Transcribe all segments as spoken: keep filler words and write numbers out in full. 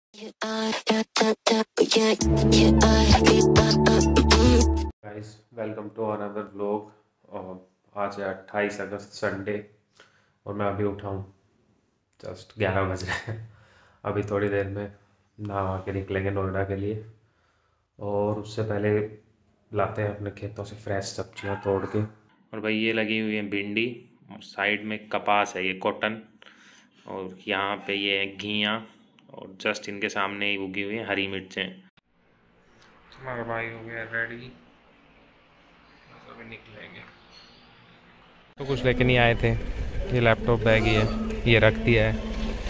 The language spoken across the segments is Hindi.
Guys, welcome to another vlog. और आज है अट्ठाईस अगस्त संडे और मैं अभी उठा हूँ। जस्ट ग्यारह बज रहे हैं। अभी थोड़ी देर में नहा के निकलेंगे नोएडा के लिए, और उससे पहले लाते हैं अपने खेतों से फ्रेश सब्जियाँ तोड़ के। और भाई ये लगी हुई है भिंडी, और साइड में कपास है, ये कॉटन, और यहाँ पे ये है घिया, और जस्ट इनके सामने ही उगी हुई है हरी मिर्चें। हमारा भाई हो गया रेडी, अभी निकलेंगे। तो कुछ लेके नहीं आए थे, ये लैपटॉप बैग ही है, ये रख दिया है।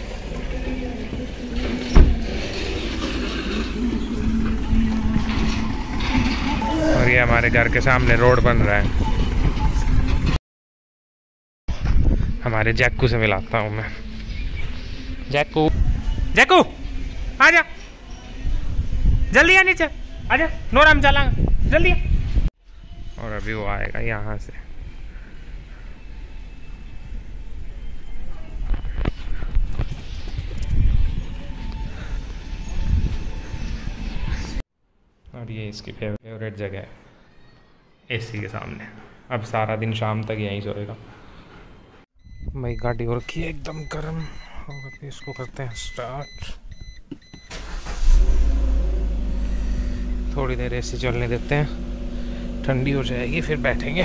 और ये हमारे घर के सामने रोड बन रहा है। हमारे जैकू से मिलाता हूँ मैं। जैकू, जैकू आजा, जल्दी आ नीचे आजा, नोरा हम चलांगे, जल्दी। और अभी वो आएगा यहाँ से। और ये इसकी फेवरेट जगह है, एसी के सामने। अब सारा दिन शाम तक यहीं सोएगा। भाई गाड़ी हो रखी है एकदम गर्म, और अभी इसको करते हैं स्टार्ट। थोड़ी देर एसी चलने देते हैं, ठंडी हो जाएगी फिर बैठेंगे।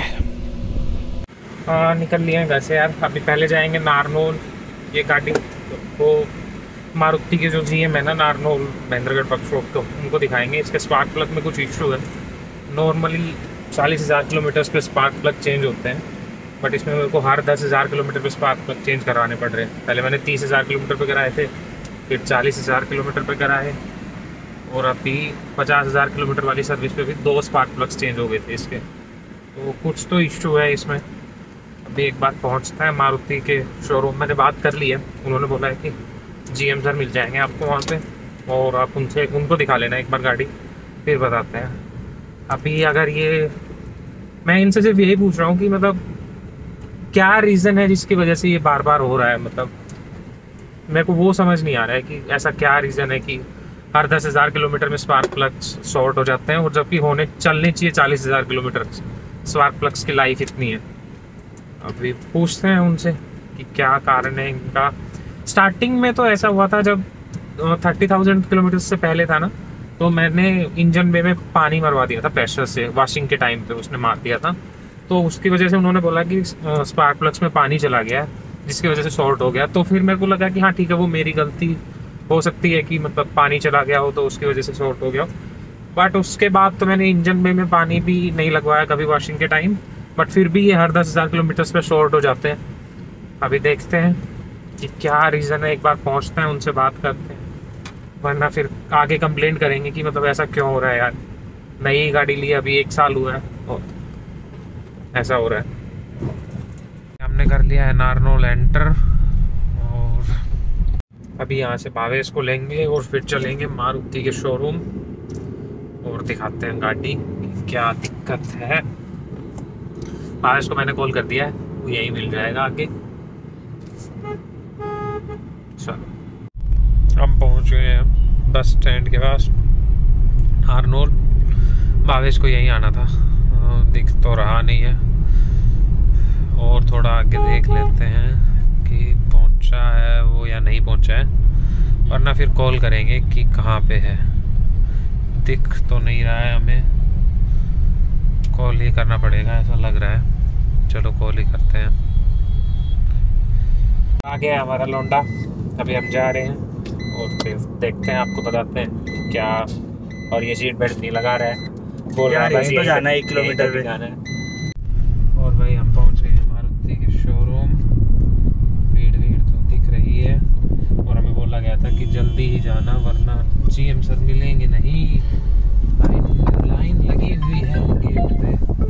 हाँ निकल लिए हैं घर से यार। अभी पहले जाएंगे नारनौल। ये गाड़ी वो मारुति के जो जीएम है ना नारनौल महेंद्रगढ़ वर्कशॉप, तो उनको दिखाएंगे। इसके स्पार्क प्लग में कुछ इशू है। नॉर्मली चालीस हज़ार किलोमीटर पे स्पार्क प्लग चेंज होते हैं, बट इसमें मेरे को हर दस हज़ार किलोमीटर पे स्पार्क प्लग चेंज करवाने पड़ रहे हैं। पहले मैंने तीस हज़ार किलोमीटर पे कराए थे, फिर चालीस हज़ार किलोमीटर पे कराए, और अभी पचास हज़ार किलोमीटर वाली सर्विस पे भी दो स्पार्क प्लग्स चेंज हो गए थे इसके। तो कुछ तो इशू है इसमें। अभी एक बार पहुंचता है मारुति के शोरूम। मैंने बात कर ली है, उन्होंने बोला है कि जीएम सर मिल जाएंगे आपको वहाँ पे, और आप उनसे उनको दिखा लेना एक बार गाड़ी, फिर बताते हैं। अभी अगर ये मैं इनसे सिर्फ यही पूछ रहा हूँ कि मतलब क्या रीज़न है जिसकी वजह से ये बार बार हो रहा है। मतलब मेरे को वो समझ नहीं आ रहा है कि ऐसा क्या रीज़न है कि हर दस हज़ार किलोमीटर में स्पार्क प्लग्स शॉर्ट हो जाते हैं, और जबकि होने चलने चाहिए चालीस हज़ार किलोमीटर। स्पार्क प्लग्स की लाइफ इतनी है। अभी पूछते हैं उनसे कि क्या कारण है इनका। स्टार्टिंग में तो ऐसा हुआ था जब थर्टी थाउजेंड किलोमीटर से पहले था ना, तो मैंने इंजन बे में पानी मरवा दिया था प्रेशर से, वॉशिंग के टाइम पे उसने मार दिया था। तो उसकी वजह से उन्होंने बोला कि स्पार्क प्लग्स में पानी चला गया है, जिसकी वजह से शॉर्ट हो गया। तो फिर मेरे को लगा कि हाँ ठीक है, वो मेरी गलती हो सकती है कि मतलब पानी चला गया हो तो उसकी वजह से शॉर्ट हो गया। बट उसके बाद तो मैंने इंजन बे में पानी भी नहीं लगवाया कभी वॉशिंग के टाइम, बट फिर भी ये हर दस हज़ार किलोमीटर पे शॉर्ट हो जाते हैं। अभी देखते हैं कि क्या रीज़न है, एक बार पहुंचते हैं उनसे बात करते हैं, वरना फिर आगे कंप्लेंट करेंगे कि मतलब ऐसा क्यों हो रहा है यार। नई गाड़ी ली अभी एक साल हुआ है और ऐसा हो रहा है। हमने कर लिया है नारनौल एंटर, और अभी यहाँ से भावेश को लेंगे और फिर चलेंगे मारुति के शोरूम और दिखाते हैं गाड़ी क्या दिक्कत है। भावेश को मैंने कॉल कर दिया है, वो यही मिल जाएगा आगे। चलो हम पहुँच गए हैं बस स्टैंड के पास नारनौल। भावेश को यहीं आना था, दिख तो रहा नहीं है, और थोड़ा आगे देख लेते हैं कि पहुंचा है वो या नहीं पहुंचा है, वरना फिर कॉल करेंगे कि कहाँ पे है। दिख तो नहीं रहा है, हमें कॉल ही करना पड़ेगा ऐसा लग रहा है। चलो कॉल ही करते हैं। आ गया हमारा लौंडा, अभी हम जा रहे हैं और फिर देखते हैं, आपको बताते हैं क्या। और ये सीट बेल्ट नहीं लगा रहा है, बोल रहा है तो जाना है एक किलोमीटर पे जाना है। और भाई हम पहुंच गए हैं मारुति के शोरूम। भीड़ भीड़ तो दिख रही है, और हमें बोला गया था कि जल्दी ही जाना वरना जीएम सर मिलेंगे नहीं। लाइन लाइन लगी हुई है गेट पे।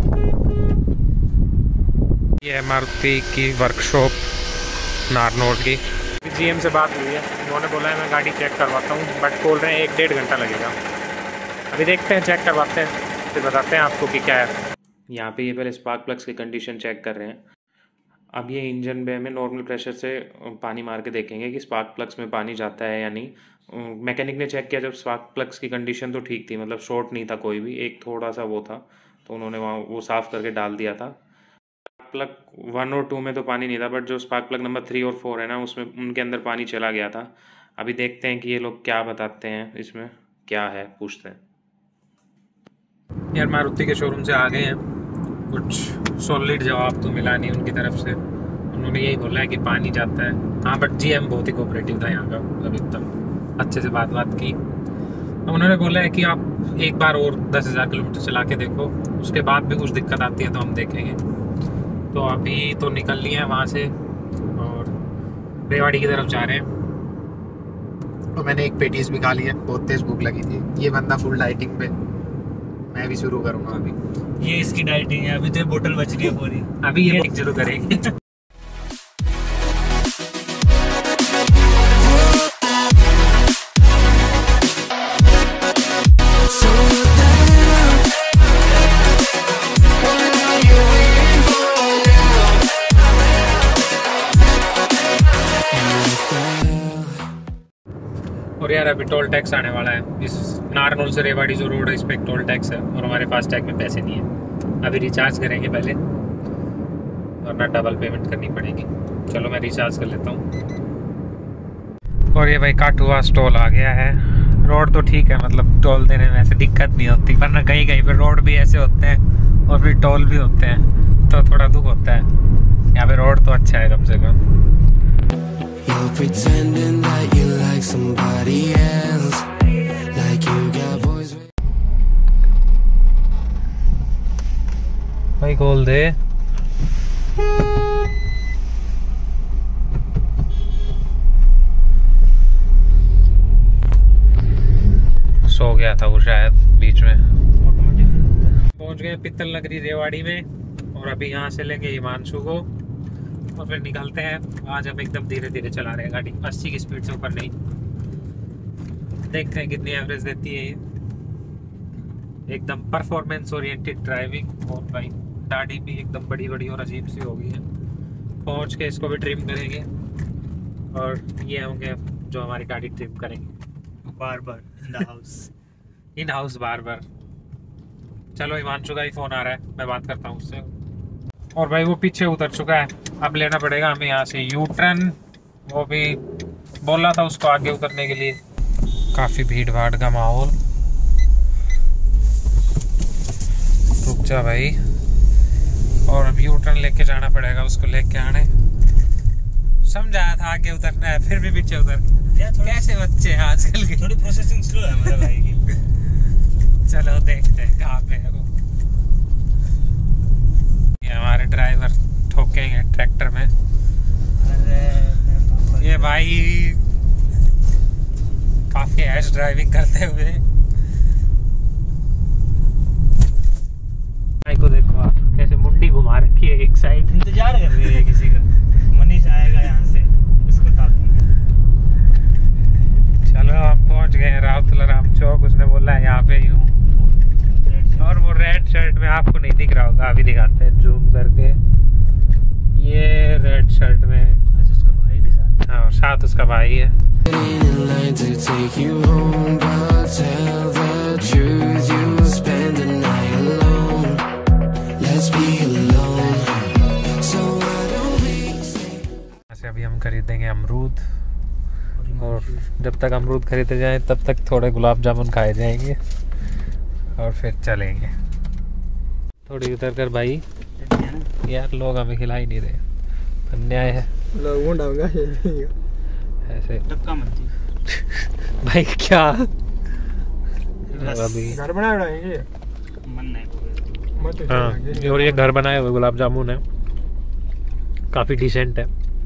ये है मारुति की वर्कशॉप नारनौल की। जीएम से बात हुई है, उन्होंने बोला है मैं गाड़ी चेक करवाता हूँ, बट बोल रहे हैं एक डेढ़ घंटा लगेगा। अभी देखते हैं, चेक करवाते हैं, फिर बताते हैं आपको कि क्या है। यहाँ पे ये पहले स्पार्क प्लग्स की कंडीशन चेक कर रहे हैं। अब ये इंजन बे में नॉर्मल प्रेशर से पानी मार के देखेंगे कि स्पार्क प्लग्स में पानी जाता है या नहीं। मैकेनिक ने चेक किया जब स्पार्क प्लग्स की कंडीशन तो ठीक थी, मतलब शॉर्ट नहीं था कोई भी, एक थोड़ा सा वो था, तो उन्होंने वहाँ वो साफ़ करके डाल दिया था। प्लग वन और टू में तो पानी नहीं था, बट जो स्पार्क प्लग नंबर थ्री और फोर है ना, उसमें उनके अंदर पानी चला गया था। अभी देखते हैं कि ये लोग क्या बताते हैं, इसमें क्या है, पूछते हैं। यार मारुति के शोरूम से आ गए हैं, कुछ सॉलिड जवाब तो मिला नहीं उनकी तरफ से। उन्होंने यही बोला है कि पानी जाता है। हाँ, बट जीएम बहुत ही कोऑपरेटिव था यहाँ का, मतलब एकदम अच्छे से बात बात की। उन्होंने बोला है कि आप एक बार और दस हज़ार किलोमीटर चला के देखो, उसके बाद भी कुछ दिक्कत आती है तो हम देखेंगे। तो अभी तो निकल लिए हैं वहाँ से और रेवाड़ी की तरफ जा रहे हैं। तो मैंने एक पेटीज भी खा ली है, बहुत तेज भूख लगी थी। ये बंदा फुल डाइटिंग पे, मैं भी शुरू करूँगा अभी। ये इसकी डाइटिंग है, अभी तो बोतल बच रही है पूरी, अभी ये शुरू करेंगे। और यार अभी टोल टैक्स आने वाला है, इस नारनौल से रेवाड़ी जो रोड है इस पर एक टोल टैक्स है और हमारे फास्ट टैग में पैसे नहीं है। अभी रिचार्ज करेंगे पहले, वरना डबल पेमेंट करनी पड़ेगी। चलो मैं रिचार्ज कर लेता हूँ। और ये भाई काटुआ टोल आ गया है। रोड तो ठीक है, मतलब टोल देने में ऐसे दिक्कत नहीं होती, वरना कहीं कहीं पर रोड भी ऐसे होते हैं और फिर टोल भी होते हैं, तो थोड़ा दुख होता है। यहाँ पे रोड तो अच्छा है कम से कम। You're pretending that you like somebody else, like you got boys with... भाई खोल दे। सो गया था वो शायद बीच में। पहुंच गए पित्तल नगरी रेवाड़ी में और अभी यहाँ से लेंगे हिमांशु को और फिर निकलते हैं। आज हम एकदम धीरे धीरे चला रहे हैं गाड़ी, अस्सी की स्पीड से ऊपर नहीं। देखते हैं कितनी एवरेज देती है ये। एकदम परफॉर्मेंस ओरिएंटेड ड्राइविंग। और भाई दाढ़ी भी एकदम बड़ी बड़ी और अजीब सी हो गई है। पहुंच के इसको भी ट्रिम करेंगे और ये होंगे जो हमारी गाड़ी ट्रिम करेंगे बार बार इन हाउस इन हाउस बार बार। चलो हिमांशु का ही फ़ोन आ रहा है, मैं बात करता हूँ उससे। और भाई वो पीछे उतर चुका है, अब लेना पड़ेगा हमें यहाँ से यू टर्न। वो भी बोला था उसको आगे उतरने के लिए। काफ़ी भीड़ भाड़ का माहौल। रुक जा भाई। और अब यू टर्न लेके जाना पड़ेगा उसको, लेके आने। समझाया था आगे उतरना है, फिर भी पीछे उतर। कैसे बच्चे हैं आजकल के। थोड़ी प्रोसेसिंग स्लो है हमारे भाई की। चलो देखते हैं कहाँ पे है वो। ये हमारे ड्राइवर ठोकेंगे ट्रैक्टर में। अरे ये भाई काफी ऐश ड्राइविंग करते हुए। भाई को देखो आप, कैसे मुंडी घुमा रखी है एक साइड। इंतजार कर रही है किसी का। मनीष आएगा यहाँ से, उसको ताकेंगे। चलो हम पहुँच गए राउतला राम चौक। उसने बोला है यहाँ पे यूँ, और वो रेड शर्ट में आपको नहीं दिख रहा होगा, अभी दिखाते हैं जूम करके। ये रेड शर्ट में, अच्छा उसका भाई भी साथ। हाँ साथ उसका भाई है। ऐसे अभी हम खरीदेंगे अमरूद, और जब तक अमरूद खरीदे जाएं तब तक थोड़े गुलाब जामुन खाए जाएंगे और फिर चलेंगे। थोड़ी उतर कर भाई, यार लोग हमें खिला ही नहीं रहे, अन्याय है। ऐसे टपका मत भाई क्या अभी घर बनाया है मन नहीं। हाँ, और ये घर बनाए हुए गुलाब जामुन है, काफी डिसेंट है।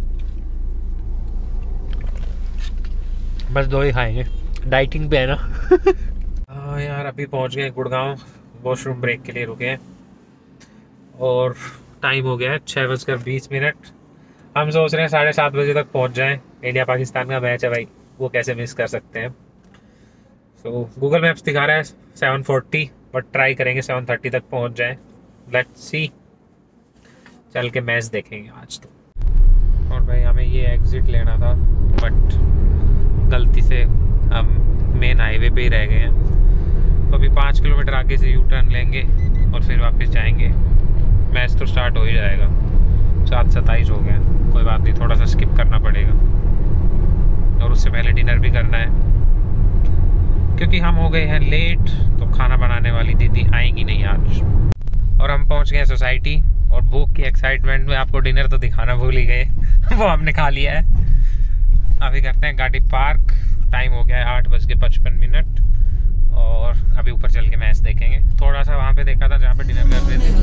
बस दो ही खाएंगे, डाइटिंग पे है ना। हाँ यार अभी पहुंच गए गुड़गांव, वॉशरूम ब्रेक के लिए रुके हैं और टाइम हो गया है छः बजकर बीस मिनट। हम सोच रहे हैं साढ़े सात बजे तक पहुंच जाएं। इंडिया पाकिस्तान का मैच है भाई, वो कैसे मिस कर सकते हैं। सो गूगल मैप्स दिखा रहा है सेवन फोर्टी, बट ट्राई करेंगे सेवन थर्टी तक पहुंच जाएं। लेट्स सी, चल के मैच देखेंगे आज तो। और भाई हमें ये एग्ज़िट लेना था, बट गलती से हम मेन हाईवे पे ही रह गए हैं। तो अभी पाँच किलोमीटर आगे से यू टर्न लेंगे और फिर वापस जाएंगे। मैच तो स्टार्ट हो ही जाएगा, सात सत्ताईस हो गया, कोई बात नहीं, थोड़ा सा स्किप करना पड़ेगा और उससे पहले डिनर भी करना है क्योंकि हम हो गए हैं लेट। तो खाना बनाने वाली दीदी आएंगी नहीं आज। और हम पहुंच गए सोसाइटी और भूख की एक्साइटमेंट में आपको डिनर तो दिखाना भूल ही गए वो हमने खा लिया है। अभी करते हैं गाड़ी पार्क, टाइम हो गया है आठ बज के पचपन मिनट और अभी ऊपर चल के मैच देखेंगे। थोड़ा सा वहाँ पे देखा था जहाँ पे डिनर कर रहे थे।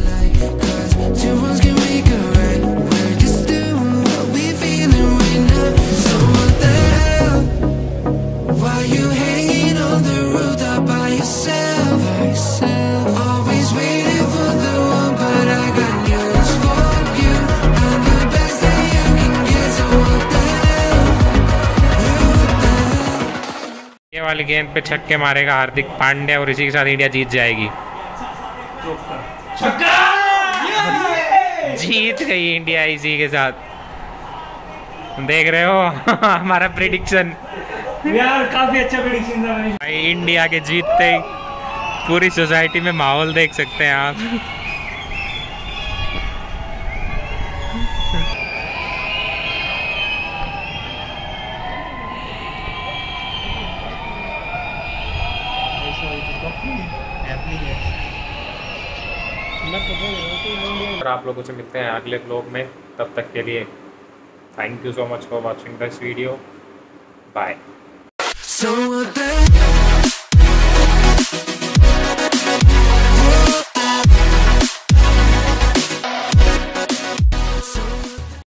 ये वाली गेंद पे छक्के मारेगा हार्दिक पांड्या और इसी के साथ इंडिया जीत जाएगी। जीत गई इंडिया इसी के साथ, देख रहे हो हमारा प्रेडिक्शन यार काफी अच्छा प्रेडिक्शन था भाई। इंडिया के जीतते ही पूरी सोसाइटी में माहौल देख सकते हैं आप। और आप लोगों से मिलते हैं अगले ब्लॉग में, तब तक के लिए thank you so much for watching this video, bye.